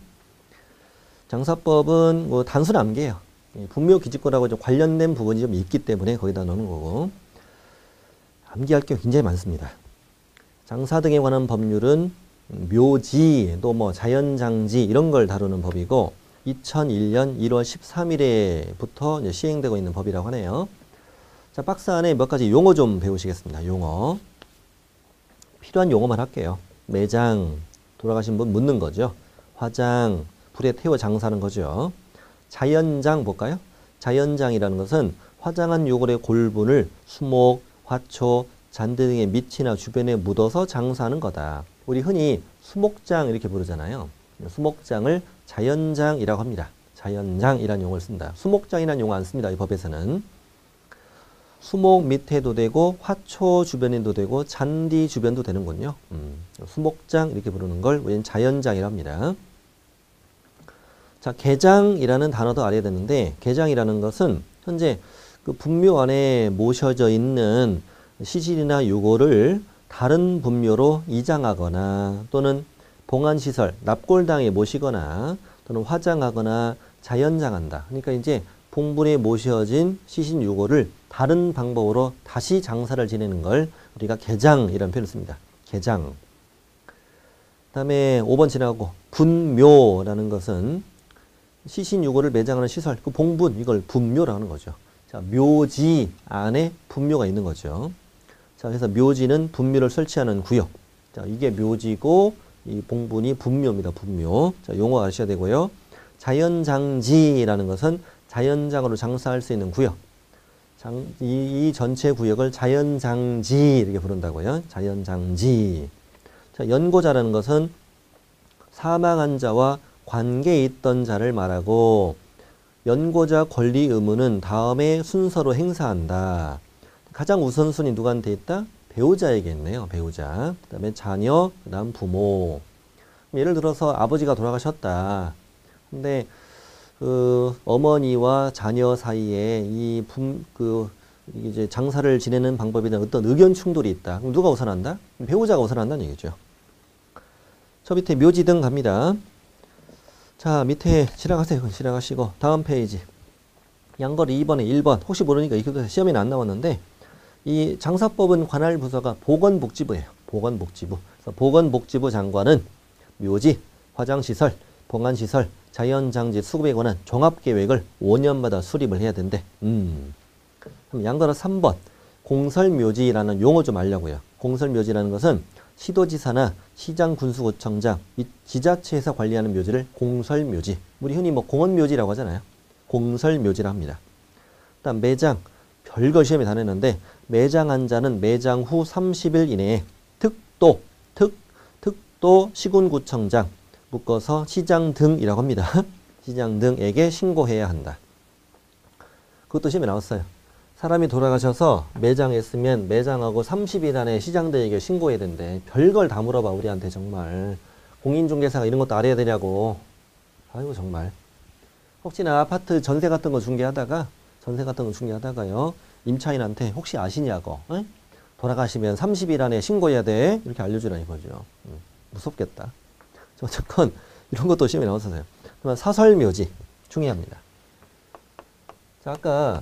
장사법은 뭐 단순 암기예요. 분묘 기지권하고 좀 관련된 부분이 좀 있기 때문에 거기다 넣는 거고 암기할 게 굉장히 많습니다. 장사 등에 관한 법률은 묘지, 또 뭐 자연장지 이런 걸 다루는 법이고 이천일 년 일월 십삼일에부터 이제 시행되고 있는 법이라고 하네요. 자, 박스 안에 몇 가지 용어 좀 배우시겠습니다. 용어. 필요한 용어만 할게요. 매장, 돌아가신 분 묻는 거죠. 화장, 불에 태워 장사하는 거죠. 자연장 볼까요? 자연장이라는 것은 화장한 요걸의 골분을 수목, 화초, 잔디 등의 밑이나 주변에 묻어서 장사하는 거다. 우리 흔히 수목장 이렇게 부르잖아요. 수목장을 자연장이라고 합니다. 자연장이라는 용어를 쓴다. 수목장이라는 용어 안 씁니다. 이 법에서는. 수목 밑에도 되고 화초 주변에도 되고 잔디 주변도 되는군요. 음, 수목장 이렇게 부르는 걸 우리는 자연장이라고 합니다. 자, 개장이라는 단어도 알아야 되는데 개장이라는 것은 현재 그 분묘 안에 모셔져 있는 시신이나 유골을 다른 분묘로 이장하거나 또는 봉안시설, 납골당에 모시거나 또는 화장하거나 자연장한다. 그러니까 이제 봉분에 모셔진 시신 유골을 다른 방법으로 다시 장사를 지내는 걸 우리가 개장이라는 표현을 씁니다. 개장. 그 다음에 오 번 지나고 분묘라는 것은 시신 유골을 매장하는 시설, 그 봉분 이걸 분묘라고 하는 거죠. 자, 묘지 안에 분묘가 있는 거죠. 자, 그래서 묘지는 분묘를 설치하는 구역. 자, 이게 묘지고 이 봉분이 분묘입니다. 분묘. 자, 용어 아셔야 되고요. 자연장지라는 것은 자연장으로 장사할 수 있는 구역. 장, 이, 이 전체 구역을 자연장지 이렇게 부른다고요. 자연장지. 자, 연고자라는 것은 사망한 자와 관계에 있던 자를 말하고 연고자 권리 의무는 다음의 순서로 행사한다. 가장 우선순위 누구한테 있다? 배우자에게 있네요. 배우자. 그 다음에 자녀, 그 다음 부모. 예를 들어서 아버지가 돌아가셨다. 근데 그 어머니와 자녀 사이에 이 분, 그 이제 장사를 지내는 방법에 대한 어떤 의견 충돌이 있다. 그럼 누가 우선한다? 배우자가 우선한다는 얘기죠. 저 밑에 묘지 등 갑니다. 자, 밑에 지나가세요. 지나가시고 다음 페이지. 양거리 이 번에 일 번. 혹시 모르니까 이것도 시험에는 안 나왔는데 이 장사법은 관할 부서가 보건복지부예요. 보건복지부. 그래서 보건복지부 장관은 묘지, 화장시설, 봉안시설, 자연장지 수급에 관한 종합계획을 오 년마다 수립을 해야 된대. 음. 그럼 양거라 삼 번. 공설묘지라는 용어 좀 알려고요. 공설묘지라는 것은 시도지사나 시장군수구청장, 지자체에서 관리하는 묘지를 공설묘지. 우리 흔히 뭐 공원묘지라고 하잖아요. 공설묘지라 합니다. 일단 매장, 별거 시험에 다 냈는데 매장한 자는 매장 후 삼십 일 이내에 특도, 특, 특도 시군구청장, 묶어서 시장 등이라고 합니다. 시장 등에게 신고해야 한다. 그것도 시험에 나왔어요. 사람이 돌아가셔서 매장했으면 매장하고 삼십 일 안에 시장 등에게 신고해야 된대. 별걸 다 물어봐 우리한테 정말. 공인중개사가 이런 것도 알아야 되냐고. 아이고 정말. 혹시나 아파트 전세 같은 거 중개하다가 전세 같은 거 중개하다가요. 임차인한테 혹시 아시냐고. 에? 돌아가시면 삼십 일 안에 신고해야 돼. 이렇게 알려주라 이거죠. 음, 무섭겠다. 어쨌건 이런 것도 시험에 나왔었어요. 그러면 사설묘지 중요합니다. 자, 아까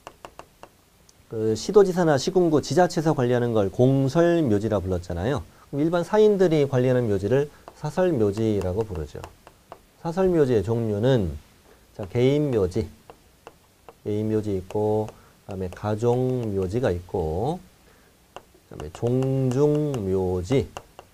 그 시도지사나 시군구, 지자체에서 관리하는 걸 공설묘지라 불렀잖아요. 그럼 일반 사인들이 관리하는 묘지를 사설묘지라고 부르죠. 사설묘지의 종류는 자, 개인묘지, 개인묘지 있고, 그다음에 가족묘지가 있고, 그다음에 종중묘지,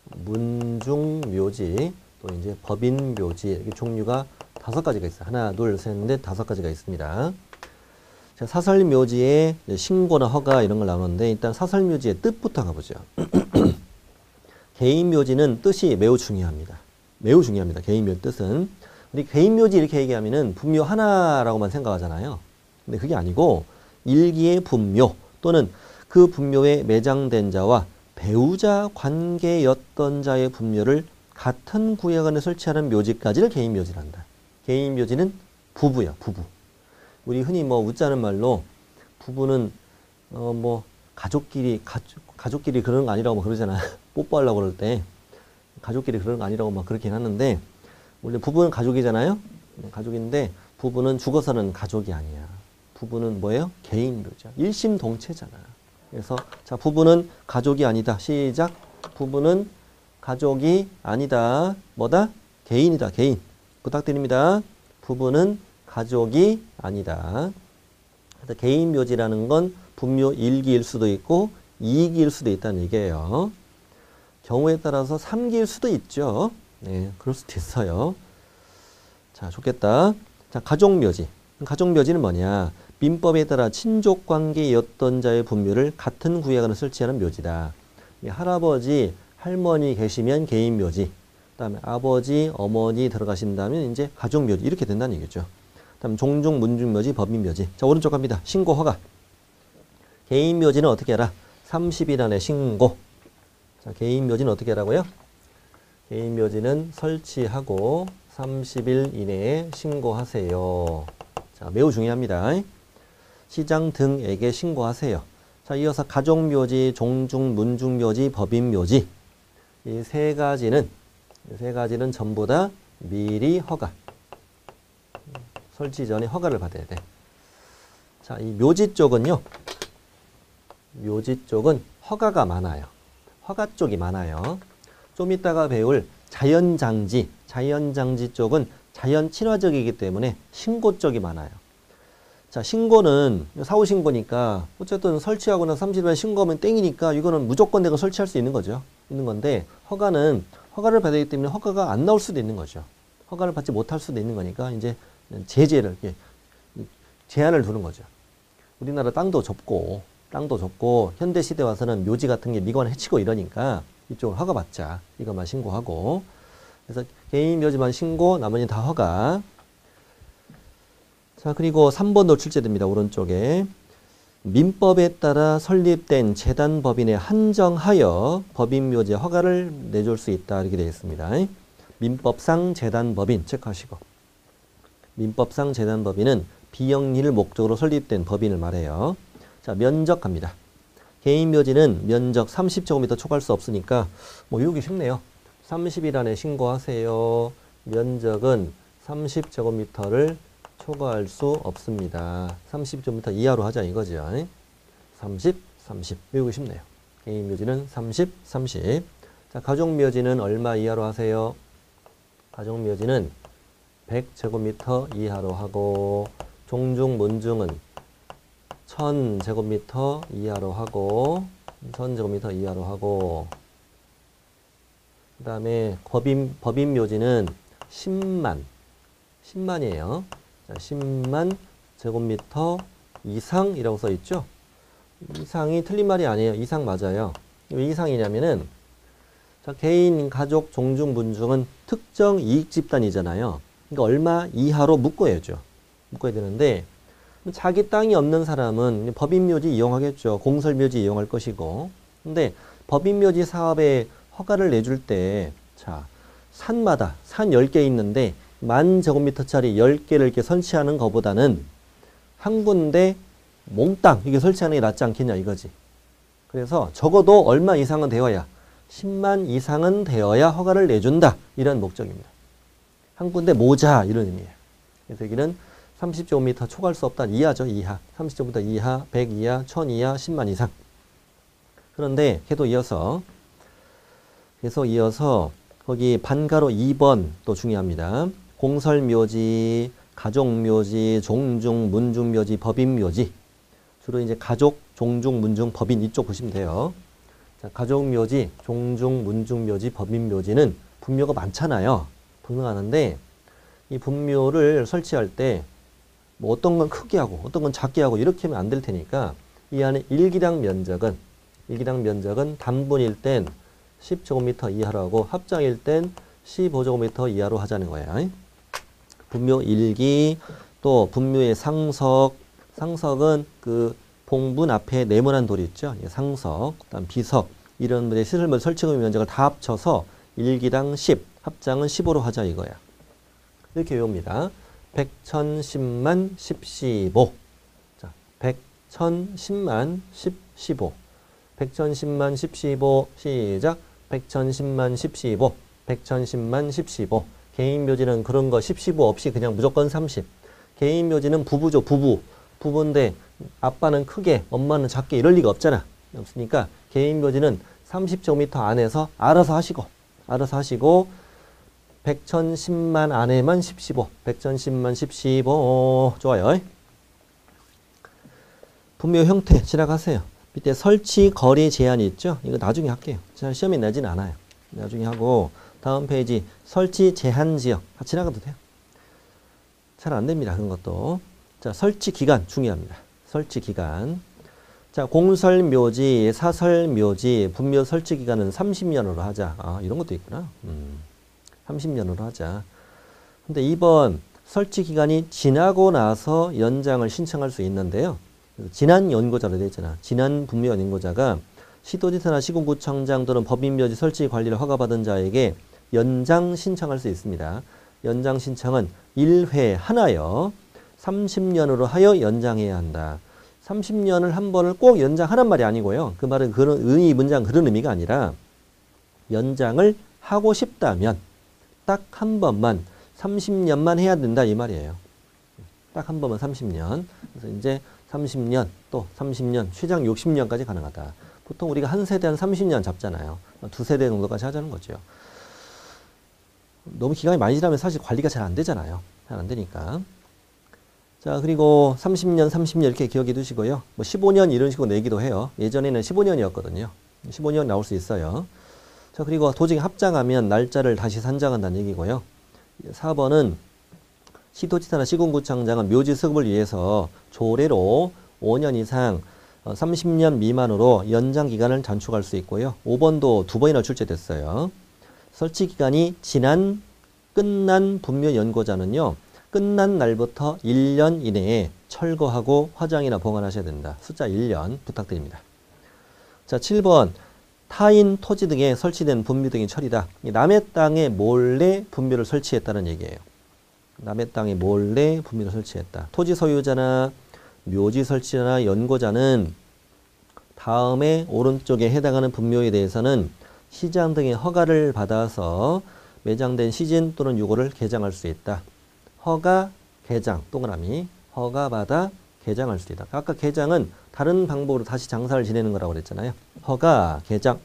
문중묘지, 또 이제 법인묘지 이렇게 종류가 다섯 가지가 있어요. 하나, 둘, 셋, 넷, 다섯 가지가 있습니다. 자, 사설묘지의 신고나 허가 이런 걸 나오는데 일단 사설묘지의 뜻부터 가보죠. 개인묘지는 뜻이 매우 중요합니다. 매우 중요합니다. 개인묘지 뜻은. 우리 개인묘지 이렇게 얘기하면은 분묘 하나라고만 생각하잖아요. 근데 그게 아니고 일기의 분묘 또는 그 분묘에 매장된 자와 배우자 관계였던 자의 분묘를 같은 구역 안에 설치하는 묘지까지를 개인묘지란다. 개인묘지는 부부야, 부부. 우리 흔히 뭐 웃자는 말로 부부는 어 뭐 가족끼리 가족, 가족끼리 그런 거 아니라고 막 그러잖아. 뽀뽀하려고 그럴 때 가족끼리 그런 거 아니라고 막 그렇긴 하는데 원래 부부는 가족이잖아요. 가족인데 부부는 죽어서는 가족이 아니야. 부부는 뭐예요? 개인묘지야. 일심동체잖아. 그래서 자 부부는 가족이 아니다. 시작. 부부는 가족이 아니다. 뭐다? 개인이다. 개인. 부탁드립니다. 부부는 가족이 아니다. 그래서 개인묘지라는 건 분묘 일기일 수도 있고 이기일 수도 있다는 얘기예요. 경우에 따라서 삼기일 수도 있죠. 네, 그럴 수도 있어요. 자, 좋겠다. 자, 가족묘지. 가족묘지는 뭐냐? 민법에 따라 친족관계였던 자의 분묘를 같은 구역 안에 설치하는 묘지다. 할아버지, 할머니 계시면 개인묘지. 그 다음에 아버지, 어머니 들어가신다면 이제 가족묘지. 이렇게 된다는 얘기죠. 그 다음 종중, 문중묘지, 법인묘지. 자, 오른쪽 갑니다. 신고, 허가. 개인묘지는 어떻게 해라? 삼십 일 안에 신고. 자, 개인묘지는 어떻게 하라고요? 개인묘지는 설치하고 삼십 일 이내에 신고하세요. 자, 매우 중요합니다. 시장 등에게 신고하세요. 자, 이어서 가족묘지, 종중, 문중묘지, 법인묘지. 이 세 가지는, 이 세 가지는 전부 다 미리 허가. 설치 전에 허가를 받아야 돼. 자, 이 묘지 쪽은요. 묘지 쪽은 허가가 많아요. 허가 쪽이 많아요. 좀 이따가 배울 자연장지, 자연장지 쪽은 자연 친화적이기 때문에 신고 쪽이 많아요. 자, 신고는 사후신고니까 어쨌든 설치하고 나서 삼십 일에 신고하면 땡이니까 이거는 무조건 내가 설치할 수 있는 거죠. 있는 건데 허가는 허가를 받아야 되기 때문에 허가가 안 나올 수도 있는 거죠. 허가를 받지 못할 수도 있는 거니까 이제 제재를, 제한을 두는 거죠. 우리나라 땅도 좁고 땅도 좁고 현대시대 와서는 묘지 같은 게 미관 해치고 이러니까 이쪽을 허가 받자. 이것만 신고하고. 그래서 개인 묘지만 신고 나머지는 다 허가. 자, 그리고 삼 번 노출제됩니다. 오른쪽에. 민법에 따라 설립된 재단법인에 한정하여 법인묘지에 허가를 내줄 수 있다. 이렇게 되어 있습니다. 민법상 재단법인 체크하시고. 민법상 재단법인은 비영리를 목적으로 설립된 법인을 말해요. 자, 면적 갑니다. 개인묘지는 면적 삼십 제곱미터 초과할 수 없으니까 뭐 외우기 쉽네요. 삼십 일 안에 신고하세요. 면적은 삼십 제곱미터를 초과할 수 없습니다. 삼십 제곱미터 이하로 하자 이거죠. 삼십, 삼십. 외우기 쉽네요. 개인묘지는 삼십, 삼십. 자, 가족묘지는 얼마 이하로 하세요? 가족묘지는 백 제곱미터 이하로 하고 종중, 문중은 천 제곱미터 이하로 하고 천 제곱미터 이하로 하고 그 다음에 법인, 법인묘지는 십만 십만이에요. 자, 십만 제곱미터 이상이라고 써 있죠. 이상이 틀린 말이 아니에요. 이상 맞아요. 왜 이상이냐면은 자, 개인, 가족, 종중, 문중은 특정 이익 집단이잖아요. 그러니까 얼마 이하로 묶어야죠. 묶어야 되는데 자기 땅이 없는 사람은 법인묘지 이용하겠죠. 공설묘지 이용할 것이고. 근데 법인묘지 사업에 허가를 내줄 때, 자, 산마다, 산 열 개 있는데 만 제곱미터짜리 열 개를 이렇게 설치하는 것보다는 한 군데 몽땅 이게 설치하는 게 낫지 않겠냐 이거지. 그래서 적어도 얼마 이상은 되어야, 십만 이상은 되어야 허가를 내준다. 이런 목적입니다. 한 군데 모자 이런 의미예요. 그래서 여기는 삼십 제곱미터 초과할 수 없다. 이하죠. 이하. 삼십 제곱미터 이하, 백 이하, 천 이하, 십만 이상. 그런데 걔도 이어서 계속 이어서 거기 반가로 이 번 또 중요합니다. 공설묘지, 가족묘지, 종중, 문중묘지, 법인묘지. 주로 이제 가족, 종중, 문중, 법인 이쪽 보시면 돼요. 자, 가족묘지, 종중, 문중묘지, 법인묘지는 분묘가 많잖아요. 분묘가 많은데 이 분묘를 설치할 때 뭐 어떤 건 크게 하고 어떤 건 작게 하고 이렇게 하면 안 될 테니까 이 안에 일기당 면적은 일기당 면적은 단분일 땐 십 제곱미터 이하로 하고 합장일 땐 십오 제곱미터 이하로 하자는 거예요. 분묘 일기, 또 분묘의 상석, 상석은 그 봉분 앞에 네모난 돌이 있죠. 상석, 그다음 비석 이런 분의 시설물 설치금 면적을 다 합쳐서 일기당 십, 합장은 십오로 하자 이거야. 이렇게 외웁니다. 백, 천, 십만, 십, 십오. 자, 백, 천, 십만, 십, 십오. 백, 천, 십만, 십, 십오. 시작. 백, 천, 십만, 십, 십오. 백, 천, 십만, 십, 십오. 개인 묘지는 그런 거 십, 십오 없이 그냥 무조건 삼십. 개인 묘지는 부부죠, 부부. 부부인데 아빠는 크게, 엄마는 작게 이럴 리가 없잖아. 없으니까 개인 묘지는 삼십 제곱미터 안에서 알아서 하시고, 알아서 하시고, 백, 천, 십만 안에만 십, 십오. 백, 천, 십만, 십, 십오. 좋아요. 분묘 형태 지나가세요. 밑에 설치 거리 제한이 있죠. 이거 나중에 할게요. 시험에 내지는 않아요. 나중에 하고 다음 페이지 설치 제한 지역 지나가도 돼요. 잘 안 됩니다. 그런 것도. 자, 설치 기간 중요합니다. 설치 기간. 자, 공설묘지, 사설묘지, 분묘 설치 기간은 삼십 년으로 하자. 아, 이런 것도 있구나. 음, 삼십 년으로 하자. 근데 이번 설치 기간이 지나고 나서 연장을 신청할 수 있는데요. 지난 연고자로 되어 있잖아. 지난 분묘 연고자가 시도지사나 시군구청장 또는 법인묘지 설치 관리를 허가받은 자에게 연장 신청할 수 있습니다. 연장 신청은 일 회 하나여 삼십 년으로 하여 연장해야 한다. 삼십 년을 한 번을 꼭 연장하란 말이 아니고요. 그 말은 그런 의의 문장 그런 의미가 아니라 연장을 하고 싶다면 딱 한 번만 삼십 년만 해야 된다 이 말이에요. 딱 한 번만 삼십 년. 그래서 이제 삼십 년 또 삼십 년 최장 육십 년까지 가능하다. 보통 우리가 한 세대 한 삼십 년 잡잖아요. 두 세대 정도까지 하자는 거죠. 너무 기간이 많이 지나면 사실 관리가 잘 안 되잖아요. 잘 안 되니까. 자, 그리고 삼십 년, 삼십 년 이렇게 기억해 두시고요. 뭐 십오 년 이런 식으로 내기도 해요. 예전에는 십오 년이었거든요. 십오 년 나올 수 있어요. 자, 그리고 도중에 합장하면 날짜를 다시 산정한다는 얘기고요. 사 번은 시도지사나 시군구청장은 묘지 수급을 위해서 조례로 오 년 이상 삼십 년 미만으로 연장 기간을 단축할 수 있고요. 오 번도 두 번이나 출제됐어요. 설치 기간이 지난 끝난 분묘 연고자는요. 끝난 날부터 일 년 이내에 철거하고 화장이나 보관하셔야 된다. 숫자 일 년 부탁드립니다. 자, 칠 번 타인 토지 등에 설치된 분묘 등의 처리다. 남의 땅에 몰래 분묘를 설치했다는 얘기예요. 남의 땅에 몰래 분묘를 설치했다. 토지 소유자나 묘지 설치자나 연고자는 다음에 오른쪽에 해당하는 분묘에 대해서는 시장 등의 허가를 받아서 매장된 시진 또는 유고를 개장할 수 있다. 허가, 개장, 동그라미, 허가받아 개장할 수 있다. 아까 개장은 다른 방법으로 다시 장사를 지내는 거라고 그랬잖아요. 허가, 개장.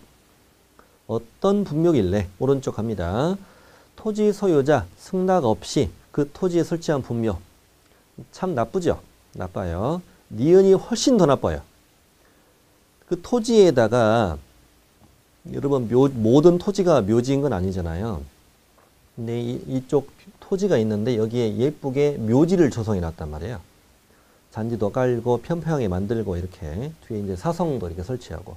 어떤 분묘길래 오른쪽 갑니다. 토지 소유자 승낙 없이 그 토지에 설치한 분묘. 참 나쁘죠? 나빠요. 니은이 훨씬 더 나빠요. 그 토지에다가 여러분 묘, 모든 토지가 묘지인 건 아니잖아요. 근데 이, 이쪽 토지가 있는데 여기에 예쁘게 묘지를 조성해 놨단 말이에요. 잔디도 깔고 평평하게 만들고 이렇게 뒤에 이제 사성도 이렇게 설치하고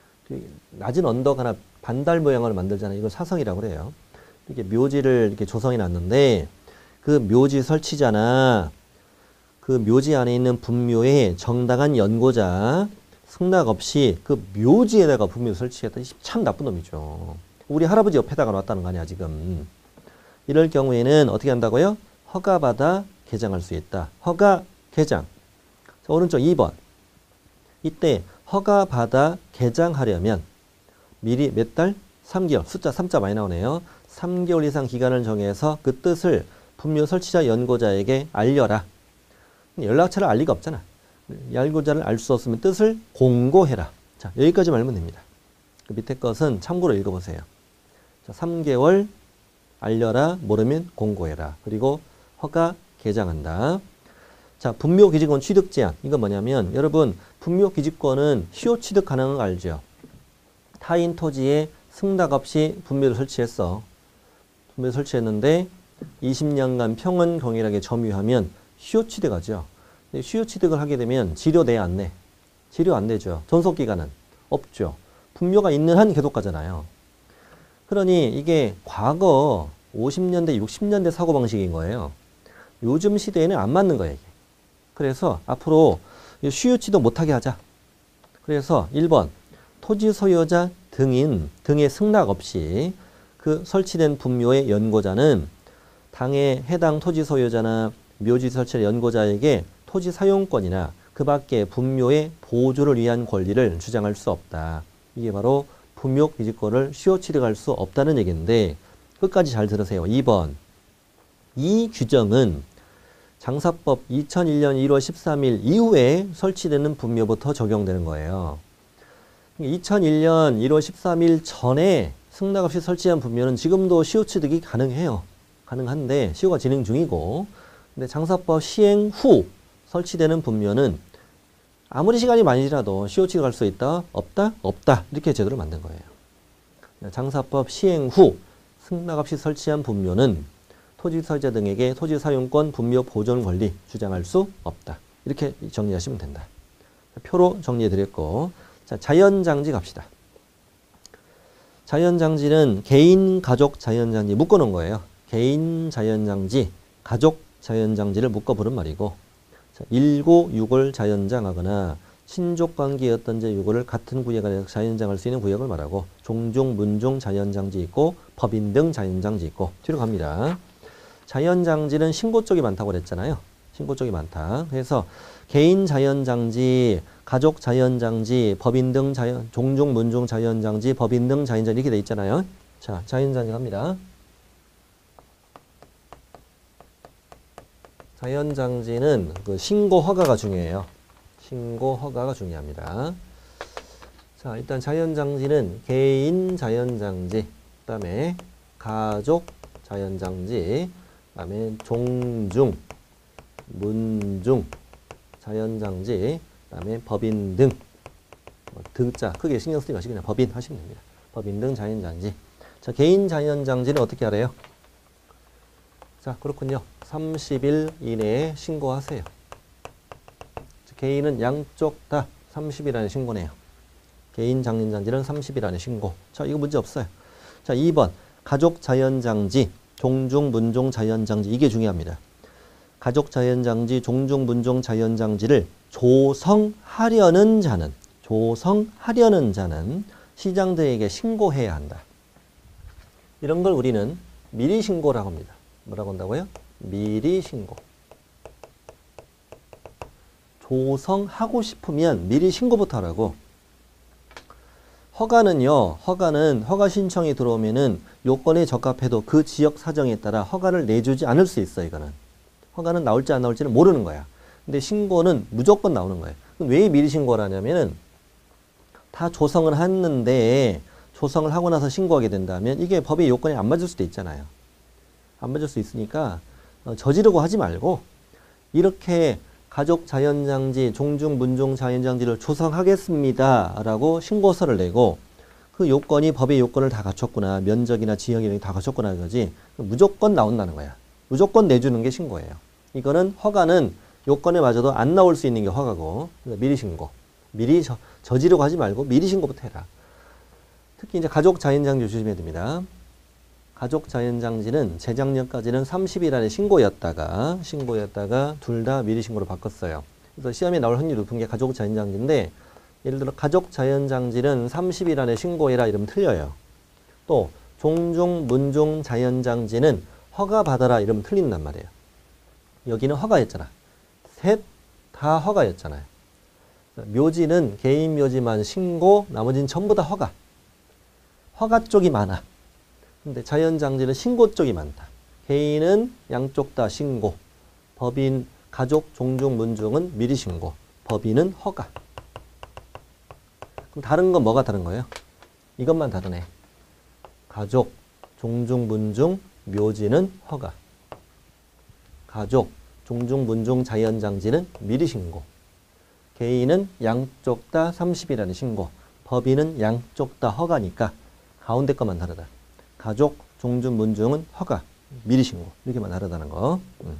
낮은 언덕 하나 반달 모양을 만들잖아요. 이걸 사성이라고 그래요. 이렇게 묘지를 이렇게 조성해 놨는데 그 묘지 설치자나 그 묘지 안에 있는 분묘의 정당한 연고자 승낙 없이 그 묘지에다가 분묘를 설치했다. 참 나쁜 놈이죠. 우리 할아버지 옆에다가 놨다는 거 아니야 지금. 이럴 경우에는 어떻게 한다고요? 허가받아 개장할 수 있다. 허가, 개장. 자, 오른쪽 이 번. 이때 허가받아 개장하려면 미리 몇 달? 삼 개월. 숫자 삼 자 많이 나오네요. 삼 개월 이상 기간을 정해서 그 뜻을 분묘 설치자 연고자에게 알려라. 연락처를 알 리가 없잖아. 연고자를 알 수 없으면 뜻을 공고해라. 자, 여기까지만 알면 됩니다. 그 밑에 것은 참고로 읽어보세요. 자, 삼 개월 알려라, 모르면 공고해라. 그리고 허가 개장한다. 자, 분묘기지권 취득 제한. 이건 뭐냐면 여러분 분묘기지권은 시효 취득 가능한 거 알죠? 타인 토지에 승낙 없이 분묘를 설치했어. 분묘를 설치했는데 이십 년간 평은 동일하게 점유하면 시효 취득하죠. 시효 취득을 하게 되면 지료 내 안 내? 지료 안 내죠. 존속기간은 없죠. 분묘가 있는 한 계속 가잖아요. 그러니 이게 과거 오십 년대, 육십 년대 사고방식인 거예요. 요즘 시대에는 안 맞는 거예요. 이게. 그래서 앞으로 시효 취득 못하게 하자. 그래서 일 번 토지 소유자 등인 등의 승낙 없이 그 설치된 분묘의 연고자는 당의 해당 토지 소유자나 묘지 설치 연고자에게 토지 사용권이나 그 밖의 분묘의 보조를 위한 권리를 주장할 수 없다. 이게 바로 분묘기지권을 시효 취득할 수 없다는 얘기인데 끝까지 잘 들으세요. 이 번 이 규정은 장사법 이천일 년 일월 십삼일 이후에 설치되는 분묘부터 적용되는 거예요. 이천일 년 일월 십삼일 전에 승낙 없이 설치한 분묘는 지금도 시효 취득이 가능해요. 가능한데 시효가 진행 중이고, 근데 장사법 시행 후 설치되는 분묘는 아무리 시간이 많이 지나도 시효 취득할 수 있다? 없다? 없다. 이렇게 제도를 만든 거예요. 장사법 시행 후 승낙 없이 설치한 분묘는 토지 소유자 등에게 토지 사용권 분묘 보존 권리 주장할 수 없다. 이렇게 정리하시면 된다. 표로 정리해 드렸고, 자, 자연장지 갑시다. 자연장지는 개인, 가족, 자연장지 묶어놓은 거예요. 개인 자연장지, 가족 자연장지를 묶어보는 말이고, 자, 일구, 육을 자연장하거나 친족관계였던지 유고를 같은 구역에 자연장할 수 있는 구역을 말하고, 종중, 문중 자연장지 있고 법인 등 자연장지 있고. 뒤로 갑니다. 자연장지는 신고 쪽이 많다고 그랬잖아요. 신고 쪽이 많다. 그래서 개인 자연장지, 가족 자연장지, 법인 등 자연, 종중, 문중 자연장지, 법인 등 자연장지 이렇게 돼 있잖아요. 자, 자연장지 갑니다. 자연장지는 그 신고 허가가 중요해요. 신고 허가가 중요합니다. 자, 일단 자연장지는 개인 자연장지, 그 다음에 가족 자연장지, 그 다음에 종중, 문중 자연장지, 그 다음에 법인 등, 뭐 등자 크게 신경 쓰지 마시고 그냥 법인 하시면 됩니다. 법인 등 자연장지. 자, 개인 자연장지는 어떻게 알아요? 자, 그렇군요. 삼십 일 이내에 신고하세요. 개인은 양쪽 다 삼십 일 안에 신고네요. 개인 자연장지는 삼십 일 안에 신고. 자, 이거 문제 없어요. 자, 이 번 가족 자연장지, 종중, 문종 자연장지 이게 중요합니다. 가족 자연장지, 종중, 문종 자연장지를 조성하려는 자는 조성하려는 자는 시장들에게 신고해야 한다. 이런 걸 우리는 미리 신고라고 합니다. 뭐라고 한다고요? 미리 신고. 조성하고 싶으면 미리 신고부터 하라고. 허가는요, 허가는 허가 신청이 들어오면은 요건에 적합해도 그 지역 사정에 따라 허가를 내주지 않을 수 있어, 이거는. 허가는 나올지 안 나올지는 모르는 거야. 근데 신고는 무조건 나오는 거예요. 그럼 왜 미리 신고를 하냐면은 다 조성을 했는데 조성을 하고 나서 신고하게 된다면 이게 법의 요건에 안 맞을 수도 있잖아요. 안 맞을 수 있으니까 어, 저지르고 하지 말고 이렇게 가족 자연장지, 종중, 문종 자연장지를 조성하겠습니다 라고 신고서를 내고 그 요건이 법의 요건을 다 갖췄구나, 면적이나 지역이나 다 갖췄구나 이거지. 무조건 나온다는 거야. 무조건 내주는 게 신고예요. 이거는 허가는 요건에 맞아도 안 나올 수 있는 게 허가고, 그러니까 미리 신고. 미리 저, 저지르고 하지 말고 미리 신고부터 해라. 특히 이제 가족 자연장지 조심해야 됩니다. 가족 자연장지는 재작년까지는 삼십 일 안에 신고였다가 신고였다가 둘 다 미리 신고로 바꿨어요. 그래서 시험에 나올 확률이 높은 게 가족 자연장지인데, 예를 들어 가족 자연장지는 삼십 일 안에 신고해라 이러면 틀려요. 또 종종, 문종 자연장지는 허가 받아라 이러면 틀린단 말이에요. 여기는 허가였잖아. 셋 다 허가였잖아요. 묘지는 개인 묘지만 신고, 나머지는 전부 다 허가. 허가 쪽이 많아. 근데 자연장지는 신고 쪽이 많다. 개인은 양쪽 다 신고, 법인, 가족, 종중, 문중은 미리 신고, 법인은 허가. 그럼 다른 건 뭐가 다른 거예요? 이것만 다르네. 가족, 종중문중, 묘지는 허가. 가족, 종중문중 자연장지는 미리 신고. 개인은 양쪽 다 삼십이라는 신고. 법인은 양쪽 다 허가니까 가운데 것만 다르다. 가족, 종중문중은 허가, 미리 신고. 이렇게만 다르다는 거. 음.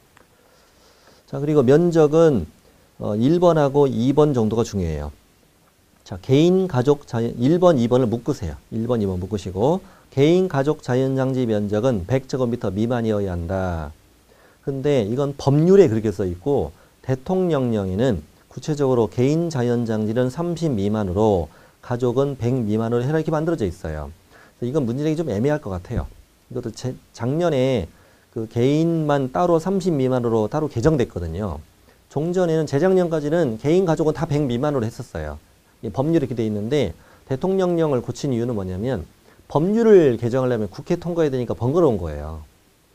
자, 그리고 면적은 어, 일 번하고 이 번 정도가 중요해요. 자, 개인, 가족, 자연, 일 번, 이 번을 묶으세요. 일 번, 이 번 묶으시고, 개인, 가족, 자연장지 면적은 백 제곱미터 미만이어야 한다. 근데 이건 법률에 그렇게 써 있고, 대통령령에는 구체적으로 개인 자연장지는 삼십 미만으로, 가족은 백 미만으로 해라 이렇게 만들어져 있어요. 이건 문제되기 좀 애매할 것 같아요. 이것도 제, 작년에 그 개인만 따로 삼십 미만으로 따로 개정됐거든요. 종전에는 재작년까지는 개인 가족은 다 백 미만으로 했었어요. 법률이 이렇게 돼 있는데 대통령령을 고친 이유는 뭐냐면 법률을 개정하려면 국회 통과해야 되니까 번거로운 거예요.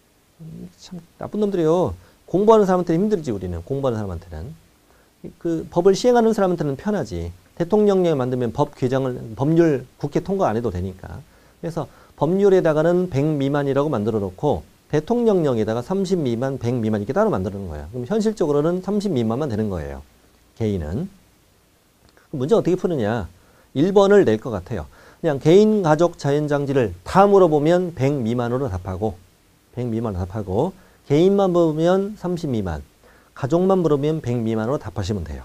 참 나쁜 놈들이요. 공부하는 사람한테는 힘들지 우리는. 공부하는 사람한테는. 그 법을 시행하는 사람한테는 편하지. 대통령령을 만들면 법 개정을 법률 국회 통과 안 해도 되니까. 그래서 법률에다가는 백 미만이라고 만들어 놓고 대통령령에다가 삼십 미만, 백 미만 이렇게 따로 만들어 놓은 거예요. 그럼 현실적으로는 삼십 미만만 되는 거예요. 개인은. 문제 어떻게 푸느냐. 일 번을 낼 것 같아요. 그냥 개인, 가족, 자연장지를 다 물어보면 백 미만으로 답하고 백 미만으로 답하고 개인만 물으면 삼십 미만, 가족만 물으면 백 미만으로 답하시면 돼요.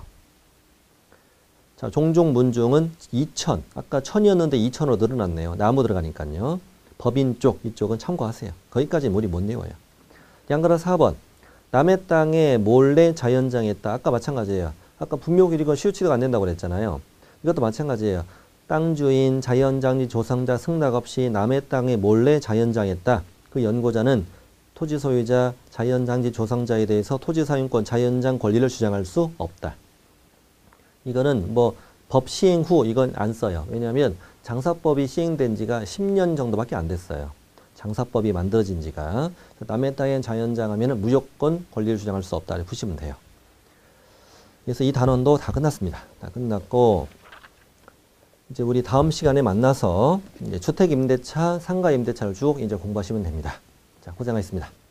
자, 종종 문중은 이천. 아까 천이었는데 이천으로 늘어났네요. 나무 들어가니까요. 법인 쪽 이쪽은 참고하세요. 거기까지는 우리 못 외워요. 양가라 사 번. 남의 땅에 몰래 자연장했다. 아까 마찬가지예요. 아까 분묘 이거 시우치가 안 된다고 그랬잖아요. 이것도 마찬가지예요. 땅 주인, 자연장지 조성자 승낙 없이 남의 땅에 몰래 자연장했다. 그 연고자는 토지 소유자, 자연장지 조성자에 대해서 토지 사용권, 자연장 권리를 주장할 수 없다. 이거는 뭐 법 시행 후 이건 안 써요. 왜냐하면 장사법이 시행된 지가 십 년 정도밖에 안 됐어요. 장사법이 만들어진 지가. 남의 땅에 자연장하면 무조건 권리를 주장할 수 없다. 이렇게 푸시면 돼요. 그래서 이 단원도 다 끝났습니다. 다 끝났고 이제 우리 다음 시간에 만나서 이제 주택임대차, 상가임대차를 쭉 이제 공부하시면 됩니다. 자, 고생하셨습니다.